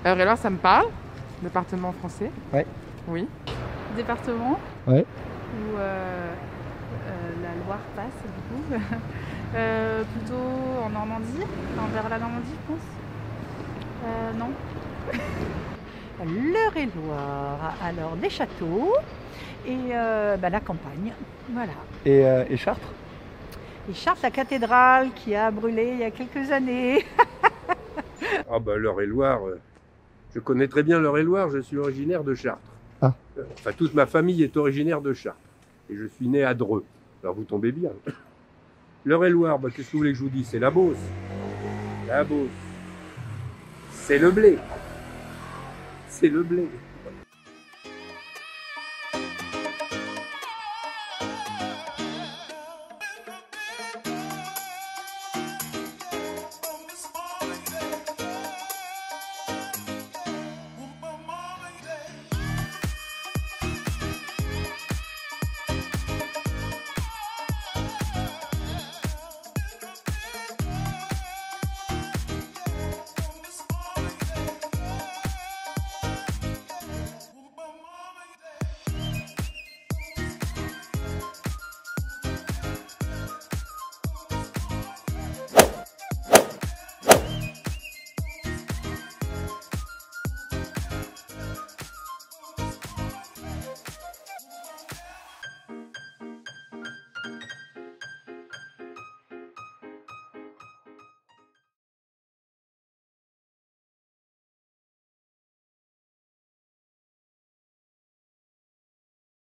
Eure-et-Loir, ça me parle. Département français. Ouais. Oui. Département Ouais. où la Loire passe du coup. Plutôt en Normandie, enfin, vers la Normandie je pense. Non. L'Eure-et-Loir, alors des châteaux et la campagne, voilà. Et Chartres? Et Chartres, la cathédrale qui a brûlé il y a quelques années. Ah bah l'Eure-et-Loir, je connais très bien l'Eure-et-Loir, je suis originaire de Chartres. Ah. Enfin, toute ma famille est originaire de Chartres. Et je suis né à Dreux. Alors vous tombez bien. L'Eure-et-Loir, bah, qu'est-ce que vous voulez que je vous dise? C'est la Beauce. La Beauce. C'est le blé. C'est le blé.